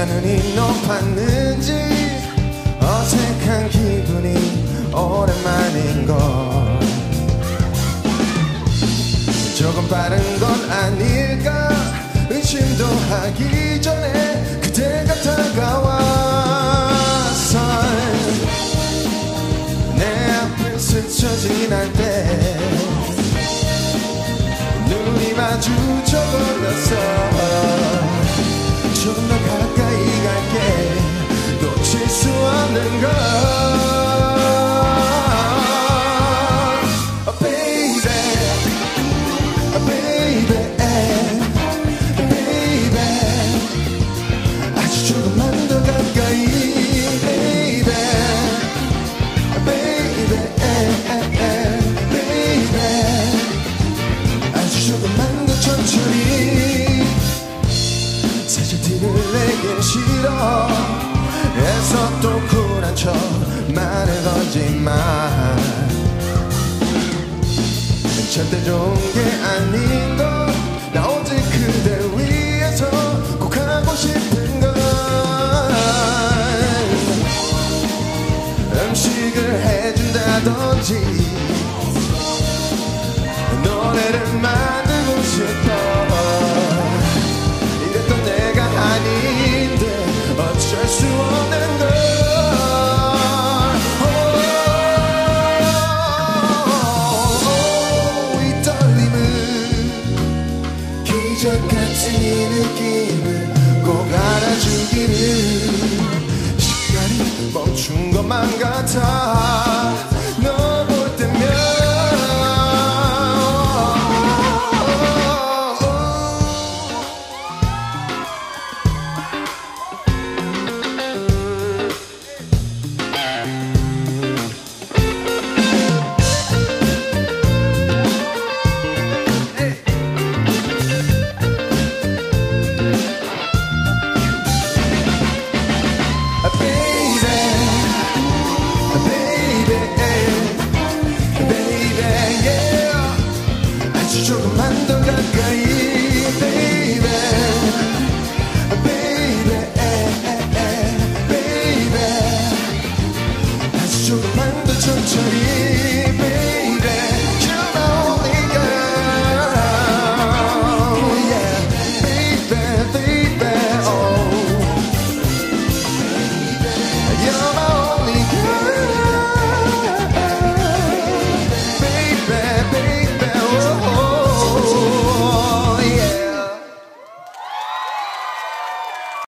눈이 높았는지 어색한 기분이 오랜만인걸. 조금 빠른 건 아닐까 의심도 하기 전에 그대가 다가와서 내 앞을 스쳐 지날 때 눈이 마주쳐버렸어. 조금 더 가까이 갈게 놓칠 수 없는 걸. Oh baby, oh baby, baby 아주 조금만 더 가까이 baby, baby, baby 아주 조금만 더 천천히. 사실 티를 내긴 싫어 해서 또 쿨한 척 말을 건지만 절대 좋은 게 아닌 걸. 나 오직 그대 위해서 꼭 하고 싶은 걸. 음식을 해준다든지 노래를 만들고 싶어. 이랬던 내가 아닌데 어쩔 수 없는 걸. 이 떨림은 기적 같은 이 느낌을 꼭 알아주기를. 시간이 멈춘 것만 같아.